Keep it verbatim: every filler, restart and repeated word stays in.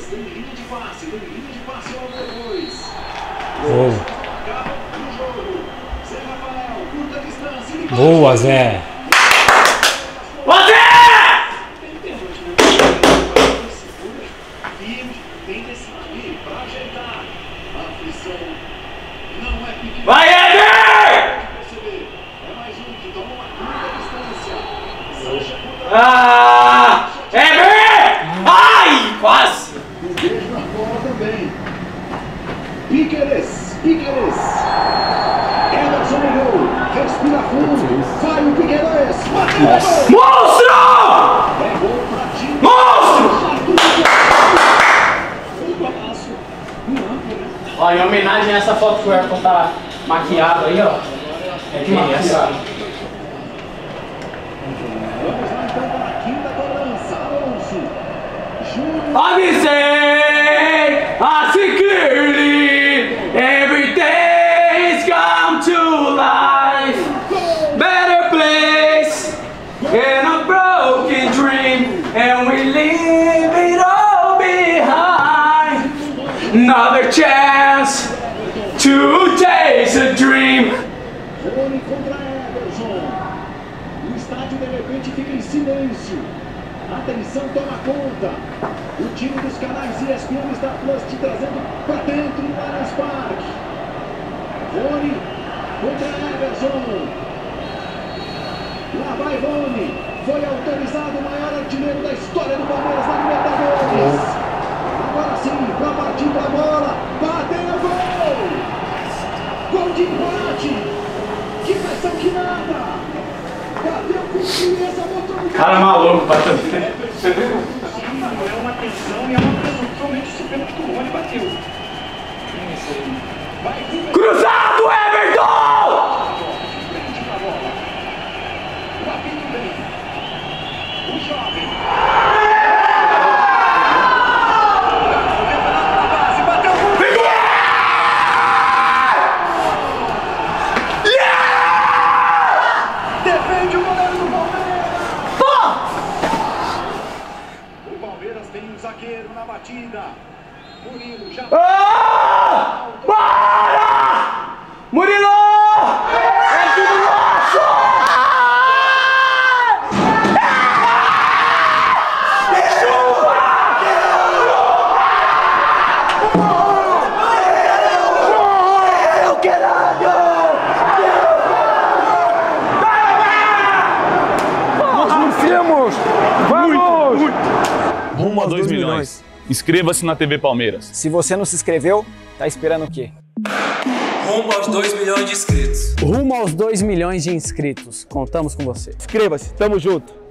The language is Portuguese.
Boa, Zé! Vai, Eder! Ah! Eder! Ai, quase! Um beijo na bola também. Piqueires, Piqueires. Ederson no gol. Respira fundo. Vai o Piqueires. Bateu! Monstro! É gol pra time. Monstro! Ó, em homenagem a essa foto que o Ayrton tá maquiado aí, ó. É que essa. Vamos lá então para a quinta cobrança. Alonso. Júnior. I say, I see clearly, everything's come to life. Better place in a broken dream, and we leave it all behind. Another chance to taste a dream. Rony contra Ederson. O estádio de repente fica em silêncio. A tensão toma conta. O time dos canais E S P N está Plus te trazendo para dentro do Allianz Parque. Rony contra Ederson. Lá vai Rony. Foi autorizado o maior artilheiro da história do Palmeiras na Libertadores. Agora sim, para partir para a bola. Bateu, gol! Gol de empate. Que pressão que nada. Bateu com firmeza, botou no Cara maluco, bateu. É uma tensão e é uma pressão. Somente o pênalti que o Rony bateu. Cruzado, Everton! O jovem. Bateu o Defende o goleiro do Palmeiras. O Palmeiras tem um zagueiro na batida. Murilo já. Ah! Para! Murilo! É tudo nosso! Rumo a dois milhões. Inscreva-se na T V Palmeiras. Se você não se inscreveu, tá esperando o quê? Rumo aos dois milhões de inscritos. Rumo aos dois milhões de inscritos. Contamos com você. Inscreva-se, tamo junto.